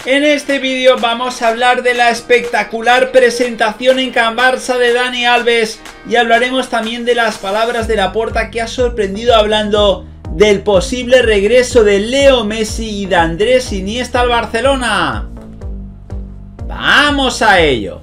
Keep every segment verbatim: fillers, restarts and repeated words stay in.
En este vídeo vamos a hablar de la espectacular presentación en Can Barça de Dani Alves y hablaremos también de las palabras de Laporta, que ha sorprendido hablando del posible regreso de Leo Messi y de Andrés Iniesta al Barcelona. ¡Vamos a ello!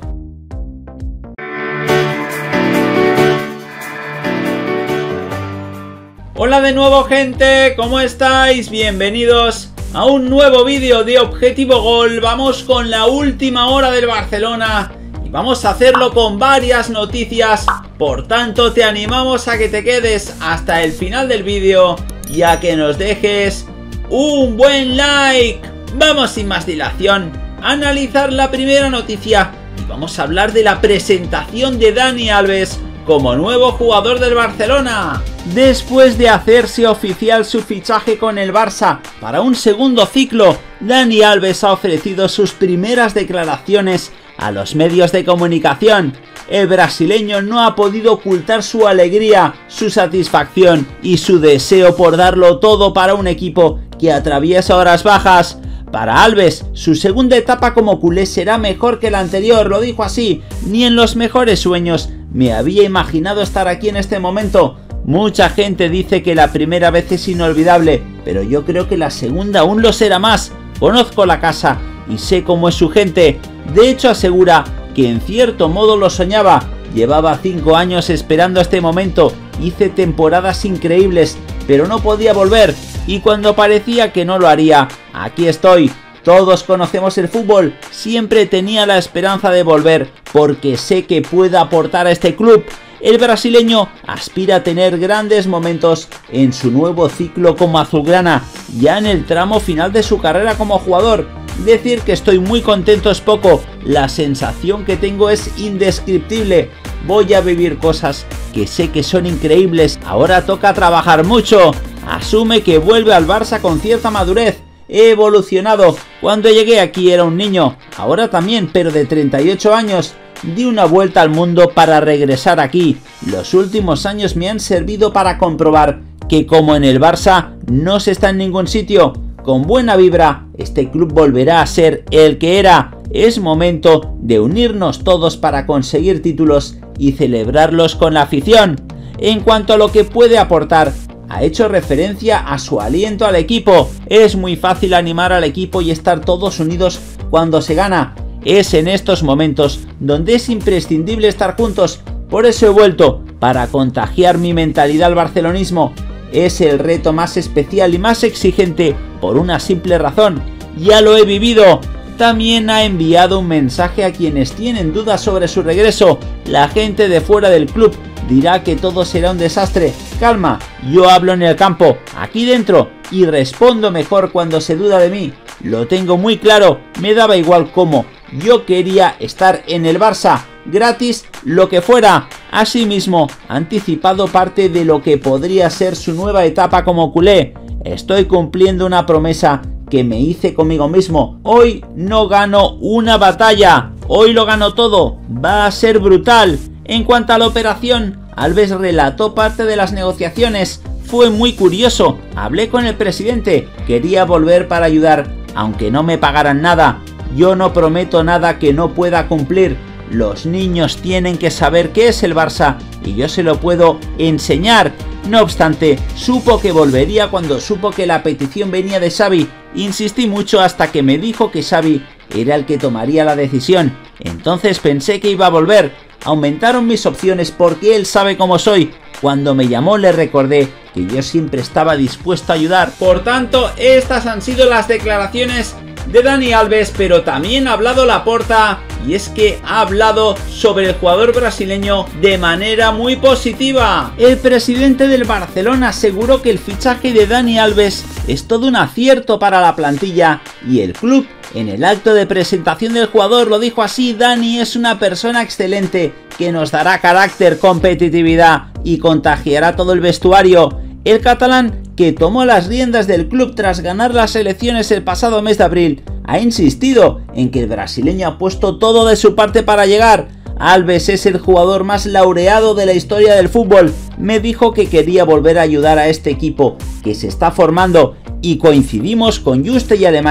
Hola de nuevo, gente, ¿cómo estáis? Bienvenidos a un nuevo vídeo de Objetivo Gol. Vamos con la última hora del Barcelona y vamos a hacerlo con varias noticias. Por tanto, te animamos a que te quedes hasta el final del vídeo y a que nos dejes un buen like. Vamos sin más dilación a analizar la primera noticia y vamos a hablar de la presentación de Dani Alves como nuevo jugador del Barcelona. Después de hacerse oficial su fichaje con el Barça para un segundo ciclo, Dani Alves ha ofrecido sus primeras declaraciones a los medios de comunicación. El brasileño no ha podido ocultar su alegría, su satisfacción y su deseo por darlo todo para un equipo que atraviesa horas bajas. Para Alves, su segunda etapa como culé será mejor que la anterior, lo dijo así: ni en los mejores sueños me había imaginado estar aquí en este momento. Mucha gente dice que la primera vez es inolvidable, pero yo creo que la segunda aún lo será más. Conozco la casa y sé cómo es su gente. De hecho, asegura que en cierto modo lo soñaba. Llevaba cinco años esperando este momento, hice temporadas increíbles, pero no podía volver. Y cuando parecía que no lo haría, aquí estoy. Todos conocemos el fútbol, siempre tenía la esperanza de volver, porque sé que puedo aportar a este club. El brasileño aspira a tener grandes momentos en su nuevo ciclo como azulgrana, ya en el tramo final de su carrera como jugador. Decir que estoy muy contento es poco, la sensación que tengo es indescriptible. Voy a vivir cosas que sé que son increíbles, ahora toca trabajar mucho. Asume que vuelve al Barça con cierta madurez. He evolucionado, cuando llegué aquí era un niño, ahora también, pero de treinta y ocho años. Di una vuelta al mundo para regresar aquí. Los últimos años me han servido para comprobar que como en el Barça no se está en ningún sitio. Con buena vibra, este club volverá a ser el que era. Es momento de unirnos todos para conseguir títulos y celebrarlos con la afición. En cuanto a lo que puede aportar, ha hecho referencia a su aliento al equipo. Es muy fácil animar al equipo y estar todos unidos cuando se gana. Es en estos momentos donde es imprescindible estar juntos. Por eso he vuelto, para contagiar mi mentalidad al barcelonismo. Es el reto más especial y más exigente por una simple razón: ya lo he vivido. También ha enviado un mensaje a quienes tienen dudas sobre su regreso. La gente de fuera del club dirá que todo será un desastre. Calma, yo hablo en el campo, aquí dentro, y respondo mejor cuando se duda de mí. Lo tengo muy claro, me daba igual cómo. Yo quería estar en el Barça, gratis, lo que fuera. Asimismo, ha anticipado parte de lo que podría ser su nueva etapa como culé. Estoy cumpliendo una promesa que me hice conmigo mismo. Hoy no gano una batalla, hoy lo gano todo. Va a ser brutal. En cuanto a la operación, Alves relató parte de las negociaciones. Fue muy curioso. Hablé con el presidente. Quería volver para ayudar, aunque no me pagaran nada. Yo no prometo nada que no pueda cumplir. Los niños tienen que saber qué es el Barça y yo se lo puedo enseñar. No obstante, supo que volvería cuando supo que la petición venía de Xavi. Insistí mucho hasta que me dijo que Xavi era el que tomaría la decisión. Entonces pensé que iba a volver. Aumentaron mis opciones porque él sabe cómo soy. Cuando me llamó le recordé que yo siempre estaba dispuesto a ayudar. Por tanto, estas han sido las declaraciones de Dani Alves, pero también ha hablado Laporta, y es que ha hablado sobre el jugador brasileño de manera muy positiva. El presidente del Barcelona aseguró que el fichaje de Dani Alves es todo un acierto para la plantilla y el club. En el acto de presentación del jugador lo dijo así: Dani es una persona excelente que nos dará carácter, competitividad y contagiará todo el vestuario. El catalán, que tomó las riendas del club tras ganar las elecciones el pasado mes de abril, ha insistido en que el brasileño ha puesto todo de su parte para llegar. Alves es el jugador más laureado de la historia del fútbol. Me dijo que quería volver a ayudar a este equipo que se está formando y coincidimos con Juste y Alemán,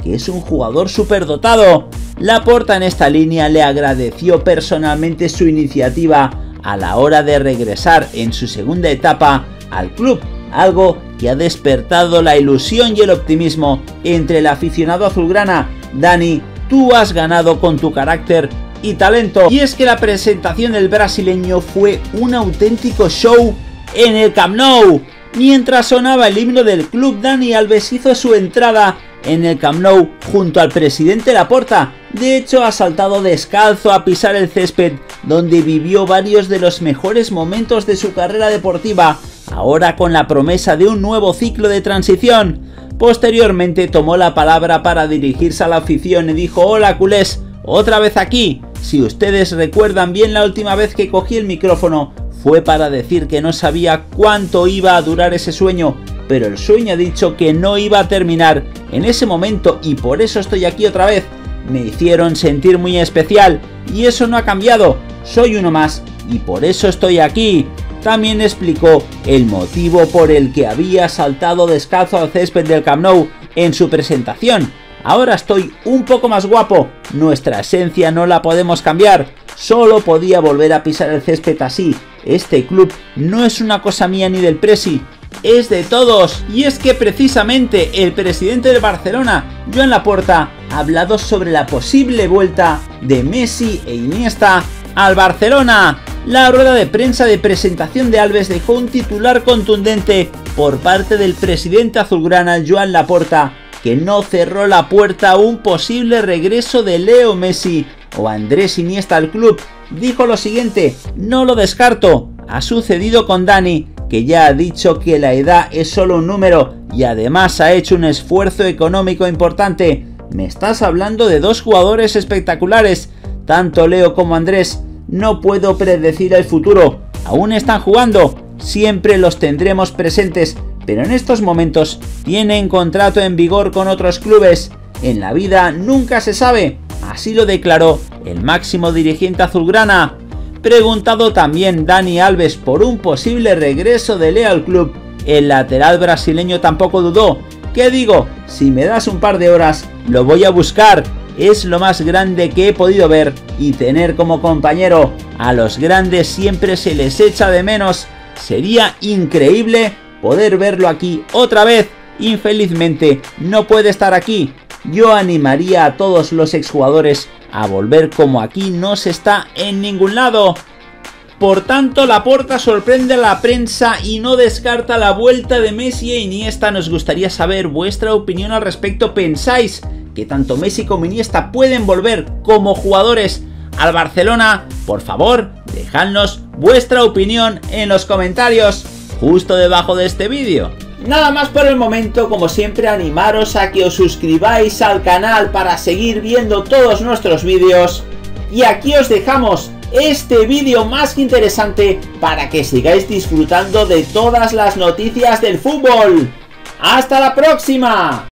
que es un jugador superdotado. Laporta en esta línea le agradeció personalmente su iniciativa a la hora de regresar en su segunda etapa al club, algo que ha despertado la ilusión y el optimismo entre el aficionado azulgrana. Dani, tú has ganado con tu carácter y talento. Y es que la presentación del brasileño fue un auténtico show en el Camp Nou. Mientras sonaba el himno del club, Dani Alves hizo su entrada en el Camp Nou junto al presidente Laporta. De hecho, ha saltado descalzo a pisar el césped, donde vivió varios de los mejores momentos de su carrera deportiva, ahora con la promesa de un nuevo ciclo de transición. Posteriormente tomó la palabra para dirigirse a la afición y dijo: hola culés, otra vez aquí. Si ustedes recuerdan bien, la última vez que cogí el micrófono fue para decir que no sabía cuánto iba a durar ese sueño, pero el sueño ha dicho que no iba a terminar en ese momento y por eso estoy aquí otra vez. Me hicieron sentir muy especial y eso no ha cambiado, soy uno más y por eso estoy aquí. También explicó el motivo por el que había saltado descalzo al césped del Camp Nou en su presentación. Ahora estoy un poco más guapo, nuestra esencia no la podemos cambiar, solo podía volver a pisar el césped así. Este club no es una cosa mía ni del presi, es de todos. Y es que precisamente el presidente del Barcelona, Joan Laporta, ha hablado sobre la posible vuelta de Messi e Iniesta al Barcelona. La rueda de prensa de presentación de Alves dejó un titular contundente por parte del presidente azulgrana Joan Laporta, que no cerró la puerta a un posible regreso de Leo Messi o Andrés Iniesta al club. Dijo lo siguiente: no lo descarto, ha sucedido con Dani, que ya ha dicho que la edad es solo un número y además ha hecho un esfuerzo económico importante. Me estás hablando de dos jugadores espectaculares, tanto Leo como Andrés. No puedo predecir el futuro, aún están jugando, siempre los tendremos presentes, pero en estos momentos tienen contrato en vigor con otros clubes. En la vida nunca se sabe, así lo declaró el máximo dirigente azulgrana. Preguntado también Dani Alves por un posible regreso de Leo al club, el lateral brasileño tampoco dudó. ¿Qué digo? Si me das un par de horas, lo voy a buscar. Es lo más grande que he podido ver y tener como compañero. A los grandes siempre se les echa de menos. Sería increíble poder verlo aquí otra vez. Infelizmente no puede estar aquí. Yo animaría a todos los exjugadores a volver, como aquí no se está en ningún lado. Por tanto, Laporta sorprende a la prensa y no descarta la vuelta de Messi e Iniesta. Nos gustaría saber vuestra opinión al respecto. ¿Pensáis que tanto Messi como Iniesta pueden volver como jugadores al Barcelona? Por favor, dejadnos vuestra opinión en los comentarios justo debajo de este vídeo. Nada más por el momento, como siempre animaros a que os suscribáis al canal para seguir viendo todos nuestros vídeos. Y aquí os dejamos este vídeo más que interesante para que sigáis disfrutando de todas las noticias del fútbol. ¡Hasta la próxima!